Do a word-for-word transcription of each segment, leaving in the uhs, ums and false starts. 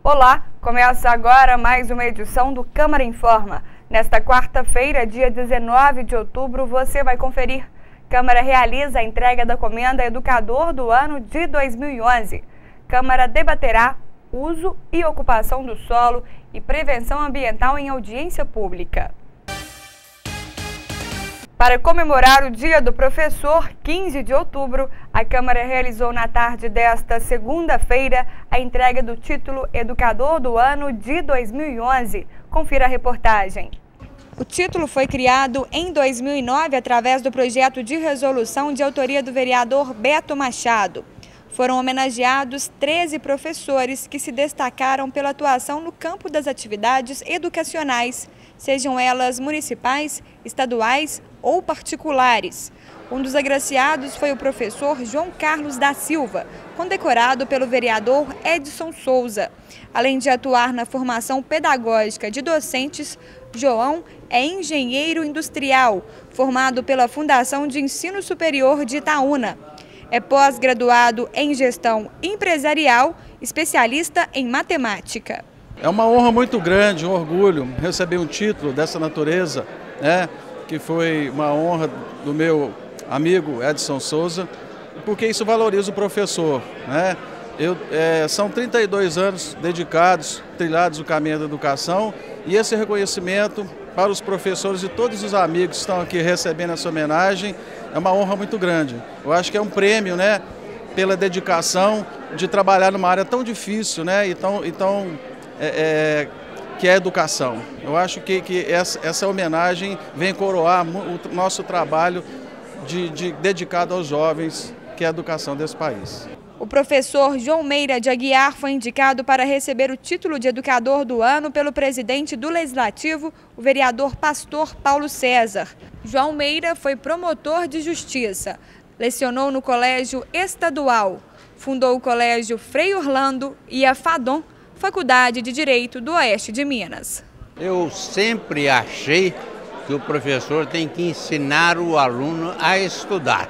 Olá, começa agora mais uma edição do Câmara Informa. Nesta quarta-feira, dia dezenove de outubro, você vai conferir. Câmara realiza a entrega da comenda Educador do Ano de dois mil e onze. Câmara debaterá uso e ocupação do solo e prevenção ambiental em audiência pública. Para comemorar o Dia do Professor, quinze de outubro, a Câmara realizou na tarde desta segunda-feira a entrega do título Educador do Ano de dois mil e onze. Confira a reportagem. O título foi criado em dois mil e nove através do projeto de resolução de autoria do vereador Beto Machado. Foram homenageados treze professores que se destacaram pela atuação no campo das atividades educacionais, sejam elas municipais, estaduais ou particulares. Um dos agraciados foi o professor João Carlos da Silva, condecorado pelo vereador Edson Souza. Além de atuar na formação pedagógica de docentes, João é engenheiro industrial, formado pela Fundação de Ensino Superior de Itaúna. É pós-graduado em gestão empresarial, especialista em matemática. É uma honra muito grande, um orgulho receber um título dessa natureza, né, que foi uma honra do meu amigo Edson Souza, porque isso valoriza o professor, né? Eu, é, são trinta e dois anos dedicados, trilhados no caminho da educação, e esse reconhecimento para os professores e todos os amigos que estão aqui recebendo essa homenagem é uma honra muito grande. Eu acho que é um prêmio, né, pela dedicação de trabalhar numa área tão difícil, né, e tão, e tão, é, é, que é a educação. Eu acho que, que essa, essa homenagem vem coroar o nosso trabalho de, de, dedicado aos jovens, que é a educação desse país. O professor João Meira de Aguiar foi indicado para receber o título de Educador do Ano pelo presidente do Legislativo, o vereador Pastor Paulo César. João Meira foi promotor de justiça, lecionou no Colégio Estadual, fundou o Colégio Frei Orlando e a FADOM, Faculdade de Direito do Oeste de Minas. Eu sempre achei que o professor tem que ensinar o aluno a estudar.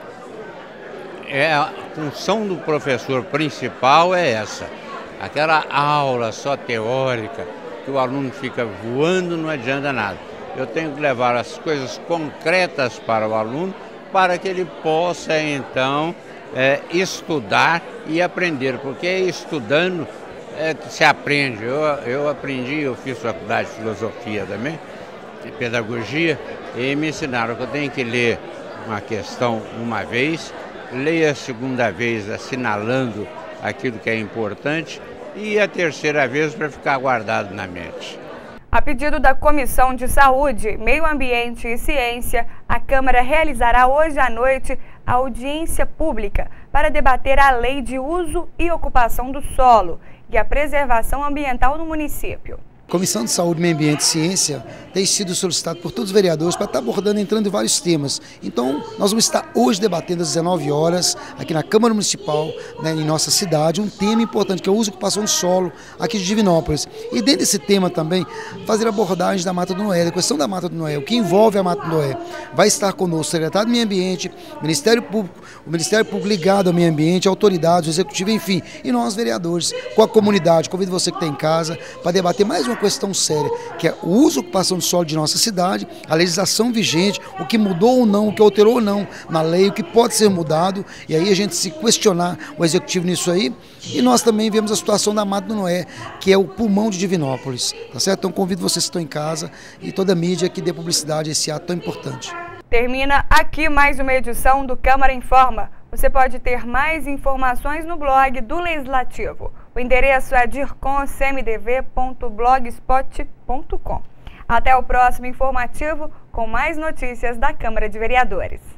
É, a função do professor principal é essa. Aquela aula só teórica, que o aluno fica voando, não adianta nada. Eu tenho que levar as coisas concretas para o aluno, para que ele possa, então, é, estudar e aprender, porque é estudando é, que se aprende. Eu, eu aprendi, eu fiz faculdade de filosofia também, de pedagogia, e me ensinaram que eu tenho que ler uma questão uma vez, leia a segunda vez assinalando aquilo que é importante e a terceira vez para ficar guardado na mente. A pedido da Comissão de Saúde, Meio Ambiente e Ciência, a Câmara realizará hoje à noite a audiência pública para debater a Lei de Uso e Ocupação do Solo e a Preservação Ambiental no município. A Comissão de Saúde, Meio Ambiente e Ciência tem sido solicitado por todos os vereadores para estar abordando, entrando em vários temas. Então, nós vamos estar hoje debatendo às dezenove horas, aqui na Câmara Municipal, né, em nossa cidade, um tema importante, que é o uso e ocupação do solo aqui de Divinópolis. E dentro desse tema também, fazer abordagem da Mata do Noé, da questão da Mata do Noé, o que envolve a Mata do Noé. Vai estar conosco o secretário do Meio Ambiente, o Ministério Público, o Ministério Público ligado ao Meio Ambiente, autoridades, o Executivo, enfim, e nós, vereadores, com a comunidade. Convido você que está em casa para debater mais uma questão séria, que é o uso e ocupação do solo de nossa cidade, a legislação vigente, o que mudou ou não, o que alterou ou não na lei, o que pode ser mudado, e aí a gente se questionar o Executivo nisso aí. E nós também vemos a situação da Mata do Noé, que é o pulmão de Divinópolis, tá certo? Então convido vocês que estão em casa e toda a mídia que dê publicidade a esse ato tão importante. Termina aqui mais uma edição do Câmara Informa. Você pode ter mais informações no blog do Legislativo. O endereço é dircon c m d v ponto blogspot ponto com. Até o próximo informativo com mais notícias da Câmara de Vereadores.